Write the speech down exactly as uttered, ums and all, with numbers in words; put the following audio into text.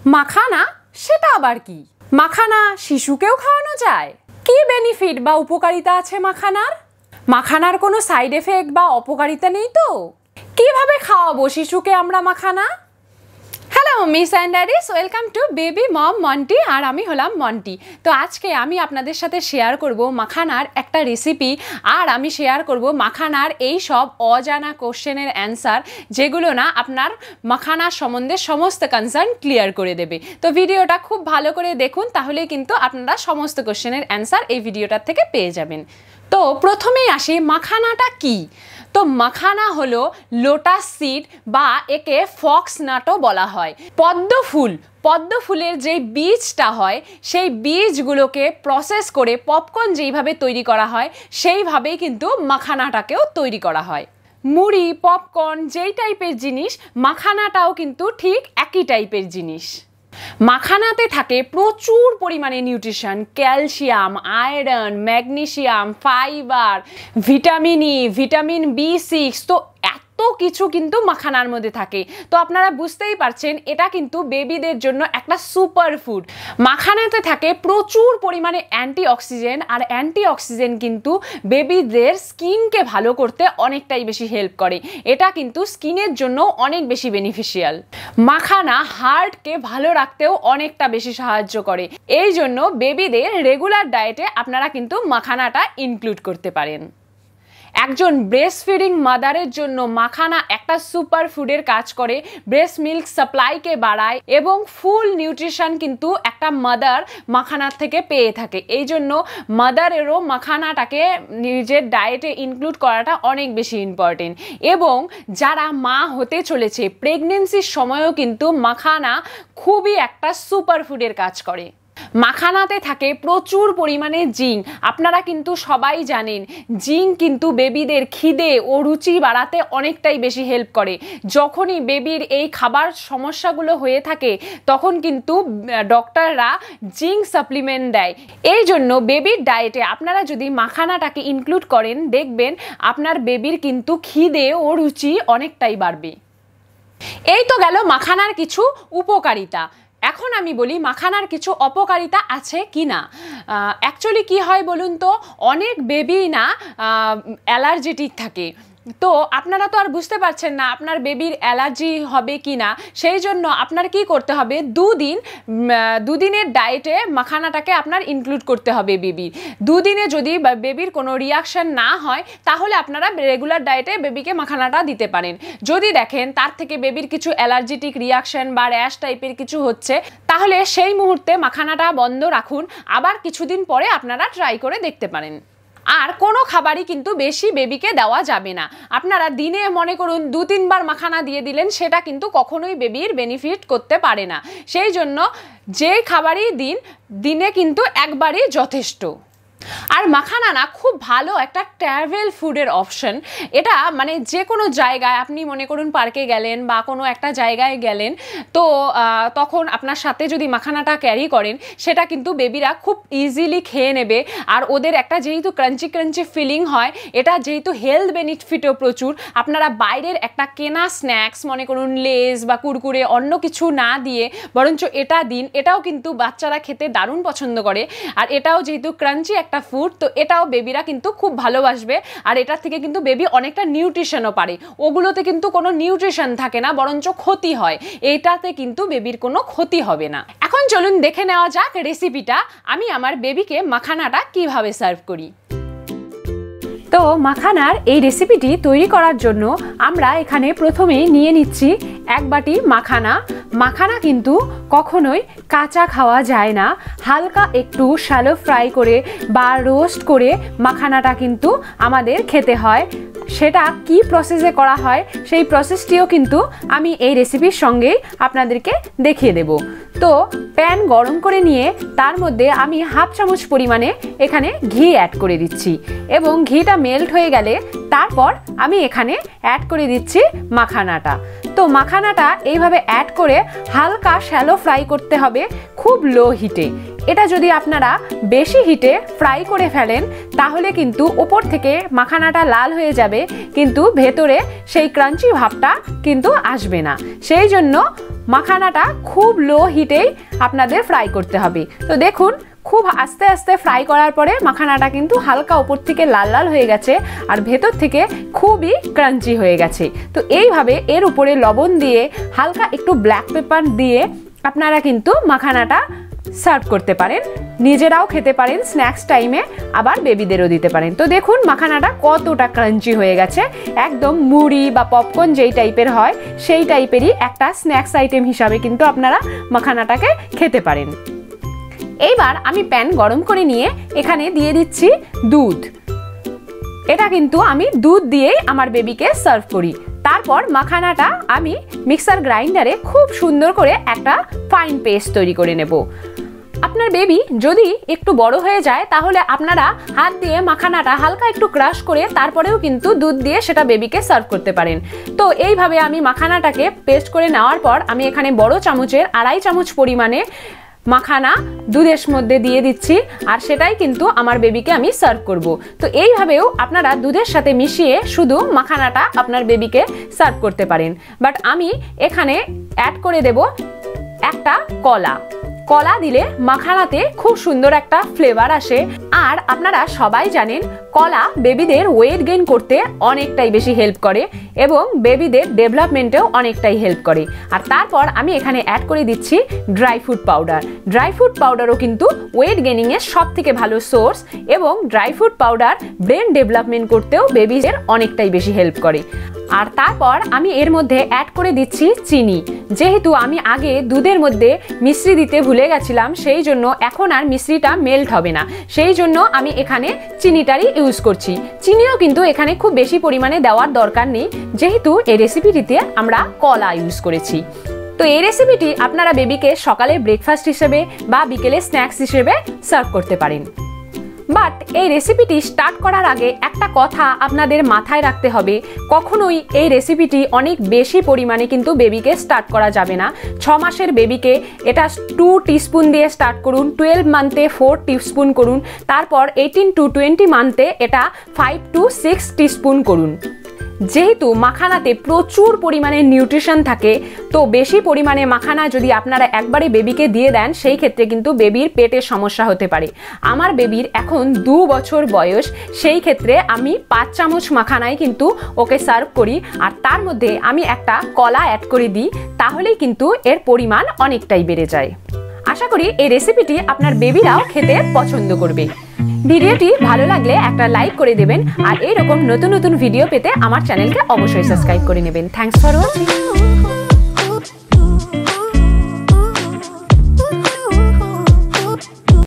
মাখানা সেটা আবার কি? মাখানা শিশুকেও খাওয়ানো যায়? কি বেনিফিট বা উপকারিতা আছে মাখানার? মাখানার কোনো সাইড এফেক্ট বা অপকারিতা নেই তো? কিভাবে খাওয়াবো শিশুকে আমরা মাখানা? Hello miss and daddies, welcome to baby mom Monty. আর আমি হলাম মন্টি। তো আজকে আমি আপনাদের সাথে শেয়ার করব মাখানার একটা রেসিপি, আর আমি শেয়ার করব মাখানার এই সব অজানা কোশ্চেনের অ্যান্সার, যেগুলো না আপনার মাখানার সম্বন্ধে সমস্ত কনসার্ন ক্লিয়ার করে দেবে। তো ভিডিওটা খুব ভালো করে দেখুন, তাহলে কিন্তু আপনারা সমস্ত কোশ্চেনের অ্যান্সার এই ভিডিওটার থেকে পেয়ে যাবেন। তো প্রথমেই আসি, মাখানাটা কি? তো মাখানা হলো লোটাস সিড, বা একে ফক্স নাটও বলা হয়। পদ্ম ফুল পদ্ম ফুলের যে বীজটা হয়, সেই বীজগুলোকে প্রসেস করে পপকর্ন যেইভাবে তৈরি করা হয়, সেইভাবেই কিন্তু মাখানাটাকেও তৈরি করা হয়। মুড়ি, পপকর্ন যেই টাইপের জিনিস, মাখানাটাও কিন্তু ঠিক একই টাইপের জিনিস। মাখানাতে থাকে প্রচুর পরিমাণে nutrition, calcium, iron, magnesium, fibre, vitamin E, vitamin B six, তো এত কিছু কিন্তু মাখানার মধ্যে থাকে। তো আপনারা বুঝতেই পারছেন, এটা কিন্তু বেবিদের জন্য একটা সুপার ফুড। মাখানাতে থাকে প্রচুর পরিমাণে অ্যান্টিঅক্সিডেন্ট, আর অ্যান্টিঅক্সিডেন্ট কিন্তু বেবিদের স্কিনকে ভালো করতে অনেকটাই বেশি হেল্প করে। এটা কিন্তু স্কিনের জন্য অনেক বেশি বেনিফিশিয়াল। মাখানা হার্টকে ভালো রাখতেও অনেকটা বেশি সাহায্য করে। এই জন্য বেবিদের রেগুলার ডায়েটে আপনারা কিন্তু মাখানাটা ইনক্লুড করতে পারেন। একজন ব্রেস্ট ফিডিং মাদারের জন্য মাখানা একটা সুপার ফুডের কাজ করে। ব্রেস্ট মিল্ক সাপ্লাইকে বাড়ায় এবং ফুল নিউট্রিশন কিন্তু একটা মাদার মাখানার থেকে পেয়ে থাকে। এই জন্য মাদারেরও মাখানাটাকে নিজের ডায়েটে ইনক্লুড করাটা অনেক বেশি ইম্পর্টেন্ট। এবং যারা মা হতে চলেছে, প্রেগনেন্সির সময়ও কিন্তু মাখানা খুবই একটা সুপার ফুডের কাজ করে। মাখানাতে থাকে প্রচুর পরিমাণে জিঙ্ক। আপনারা কিন্তু সবাই জানেন, জিঙ্ক কিন্তু বেবিদের খিদে ও রুচি বাড়াতে অনেকটাই বেশি হেল্প করে। যখনই বেবির এই খাবার সমস্যাগুলো হয়ে থাকে, তখন কিন্তু ডক্টররা জিঙ্ক সাপ্লিমেন্ট দেয়। এই জন্য বেবির ডায়েটে আপনারা যদি মাখানাটাকে ইনক্লুড করেন, দেখবেন আপনার বেবির কিন্তু খিদে ও রুচি অনেকটাই বাড়বে। এই তো গেল মাখানার কিছু উপকারিতা। এখন আমি বলি মাখানার কিছু অপকারিতা আছে কি না। অ্যাকচুয়ালি কি হয় বলুন তো, অনেক বেবি না অ্যালার্জেটিক থাকে। তো আপনারা তো আর বুঝতে পারছেন না আপনার বেবির অ্যালার্জি হবে কি না। সেই জন্য আপনার কি করতে হবে, দুদিন দুদিনের ডায়েটে মাখানাটাকে আপনার ইনক্লুড করতে হবে বেবির। দুদিনে যদি বেবির কোনো রিয়াকশন না হয়, তাহলে আপনারা রেগুলার ডায়েটে বেবিকে মাখানাটা দিতে পারেন। যদি দেখেন তার থেকে বেবির কিছু অ্যালার্জেটিক রিয়াকশন বা র্যাশ টাইপের কিছু হচ্ছে, তাহলে সেই মুহূর্তে মাখানাটা বন্ধ রাখুন। আবার কিছুদিন পরে আপনারা ট্রাই করে দেখতে পারেন। আর কোনো খাবারই কিন্তু বেশি বেবিকে দেওয়া যাবে না। আপনারা দিনে মনে করুন দু তিনবার মাখানা দিয়ে দিলেন, সেটা কিন্তু কখনোই বেবির বেনিফিট করতে পারে না। সেই জন্য যে খাবারই দিন, দিনে কিন্তু একবারই যথেষ্ট। আর মাখানা না খুব ভালো একটা ট্রাভেল ফুডের অপশন। এটা মানে যে কোনো জায়গায় আপনি মনে করুন পার্কে গেলেন বা কোনো একটা জায়গায় গেলেন, তো তখন আপনার সাথে যদি মাখানাটা ক্যারি করেন, সেটা কিন্তু বেবিরা খুব ইজিলি খেয়ে নেবে। আর ওদের একটা যেহেতু ক্রাঞ্চি ক্রাঞ্চি ফিলিং হয়, এটা যেহেতু হেলথ বেনিফিটও প্রচুর, আপনারা বাইরের একটা কেনা স্ন্যাক্স মনে করুন লেজ বা কুরকুরে অন্য কিছু না দিয়ে বরঞ্চ এটা দিন। এটাও কিন্তু বাচ্চারা খেতে দারুণ পছন্দ করে। আর এটাও যেহেতু ক্রাঞ্চি একটা ফুড, তো এটাও বেবিরা কিন্তু খুব ভালোবাসবে। আর এটার থেকে কিন্তু বেবি অনেকটা নিউট্রিশনও পারে। ওগুলোতে কিন্তু কোনো নিউট্রিশন থাকে না, বরঞ্চ ক্ষতি হয়। এইটাতে কিন্তু বেবির কোনো ক্ষতি হবে না। এখন চলুন দেখে নেওয়া যাক রেসিপিটা, আমি আমার বেবিকে মাখানাটা কিভাবে সার্ভ করি। তো মাখানার এই রেসিপিটি তৈরি করার জন্য আমরা এখানে প্রথমেই নিয়ে নিচ্ছি এক বাটি মাখানা। মাখানা কিন্তু কখনোই কাঁচা খাওয়া যায় না। হালকা একটু শ্যালো ফ্রাই করে বা রোস্ট করে মাখানাটা কিন্তু আমাদের খেতে হয়। সেটা কি প্রসেসে করা হয়, সেই প্রসেসটিও কিন্তু আমি এই রেসিপির সঙ্গেই আপনাদেরকে দেখিয়ে দেব। তো প্যান গরম করে নিয়ে তার মধ্যে আমি হাফ চামচ পরিমাণে এখানে ঘি অ্যাড করে দিচ্ছি, এবং ঘিটা মেল্ট হয়ে গেলে তারপর আমি এখানে অ্যাড করে দিচ্ছি মাখানাটা। তো মাখানাটা এইভাবে অ্যাড করে হালকা শ্যালো ফ্রাই করতে হবে খুব লো হিটে। এটা যদি আপনারা বেশি হিটে ফ্রাই করে ফেলেন তাহলে কিন্তু ওপর থেকে মাখানাটা লাল হয়ে যাবে, কিন্তু ভেতরে সেই ক্রাঞ্চি ভাবটা কিন্তু আসবে না। সেই জন্য মাখানাটা খুব লো হিটেই আপনাদের ফ্রাই করতে হবে। তো দেখুন, খুব আস্তে আস্তে ফ্রাই করার পরে মাখানাটা কিন্তু হালকা ওপর থেকে লাল লাল হয়ে গেছে আর ভেতর থেকে খুবই ক্রাঞ্চি হয়ে গেছে। তো এইভাবে এর উপরে লবণ দিয়ে হালকা একটু ব্ল্যাক পেপার দিয়ে আপনারা কিন্তু মাখানাটা সার্ভ করতে পারেন, নিজেরাও খেতে পারেন স্ন্যাক্স টাইমে, আবার বেবিদেরও দিতে পারেন। তো দেখুন মাখানাটা কতটা ক্রাঞ্চি হয়ে গেছে, একদম মুড়ি বা পপকর্ন যেই টাইপের হয় সেই টাইপেরই একটা স্ন্যাক্স আইটেম হিসাবে কিন্তু আপনারা মাখানাটাকে খেতে পারেন। এইবার আমি প্যান গরম করে নিয়ে এখানে দিয়ে দিচ্ছি দুধ। এটা কিন্তু আমি দুধ দিয়েই আমার বেবিকে সার্ভ করি। তারপর মাখানাটা আমি মিক্সার গ্রাইন্ডারে খুব সুন্দর করে একটা ফাইন পেস্ট তৈরি করে নেব। আপনার বেবি যদি একটু বড় হয়ে যায় তাহলে আপনারা হাত দিয়ে মাখানাটা হালকা একটু ক্রাশ করে তারপরেও কিন্তু দুধ দিয়ে সেটা বেবিকে সার্ভ করতে পারেন। তো এইভাবে আমি মাখানাটাকে পেস্ট করে নেওয়ার পর আমি এখানে বড় চামচের আড়াই চামচ পরিমাণে মাখানা দুধের মধ্যে দিয়ে দিচ্ছি, আর সেটাই কিন্তু আমার বেবিকে আমি সার্ভ করব। তো এইভাবেও আপনারা দুধের সাথে মিশিয়ে শুধু মাখানাটা আপনার বেবিকে সার্ভ করতে পারেন। বাট আমি এখানে অ্যাড করে দেব একটা কলা। কলা দিলে মাখানাতে খুব সুন্দর একটা ফ্লেভার আসে। আর আপনারা সবাই জানেন কলা বেবিদের ওয়েট গেইন করতে অনেকটাই বেশি হেল্প করে এবং বেবিদের ডেভেলপমেন্টেও অনেকটাই হেল্প করে। আর তারপর আমি এখানে অ্যাড করে দিচ্ছি dry fruit powder. Dry fruit পাউডারও কিন্তু ওয়েট গেইনিংয়ের সব থেকে ভালো সোর্স এবং dry fruit powder brain development করতেও বেবিদের অনেকটাই বেশি হেল্প করে। আর তারপর আমি এর মধ্যে অ্যাড করে দিচ্ছি চিনি। যেহেতু আমি আগে দুধের মধ্যে মিশ্রি দিতে ভুলে গেছিলাম সেই জন্য এখন আর মিশ্রিটা মেল্ট হবে না, সেই জন্য আমি এখানে চিনিটারই ইউজ করছি। চিনিও কিন্তু এখানে খুব বেশি পরিমাণে দেওয়ার দরকার নেই, যেহেতু এই রেসিপিটিতে আমরা কলা ইউজ করেছি। তো এই রেসিপিটি আপনারা বেবিকে সকালে ব্রেকফাস্ট হিসেবে বা বিকেলে স্ন্যাক্স হিসেবে সার্ভ করতে পারেন। বাট এই রেসিপিটি স্টার্ট করার আগে একটা কথা আপনাদের মাথায় রাখতে হবে, কখনোই এই রেসিপিটি অনেক বেশি পরিমাণে কিন্তু বেবিকে স্টার্ট করা যাবে না। ছ মাসের বেবিকে এটা টু টিস্পুন দিয়ে স্টার্ট করুন, টুয়েলভ মান্থে ফোর টিস্পুন করুন, তারপর এইটিন টু টোয়েন্টি মান্থে এটা ফাইভ টু সিক্স টিস্পুন করুন। যেহেতু মাখানাতে প্রচুর পরিমাণে নিউট্রিশন থাকে, তো বেশি পরিমাণে মাখানা যদি আপনারা একবারে বেবিকে দিয়ে দেন সেই ক্ষেত্রে কিন্তু বেবির পেটের সমস্যা হতে পারে। আমার বেবির এখন দু বছর বয়স, সেই ক্ষেত্রে আমি পাঁচ চামচ মাখানাই কিন্তু ওকে সার্ভ করি, আর তার মধ্যে আমি একটা কলা অ্যাড করে দিই, তাহলেই কিন্তু এর পরিমাণ অনেকটাই বেড়ে যায়। আশা করি এই রেসিপিটি আপনার বেবিরাও খেতে পছন্দ করবে। ভিডিওটি ভালো লাগলে একটা লাইক করে দেবেন, আর এইরকম নতুন নতুন ভিডিও পেতে আমার চ্যানেলকে অবশ্যই সাবস্ক্রাইব করে নেবেন। Thanks for watching.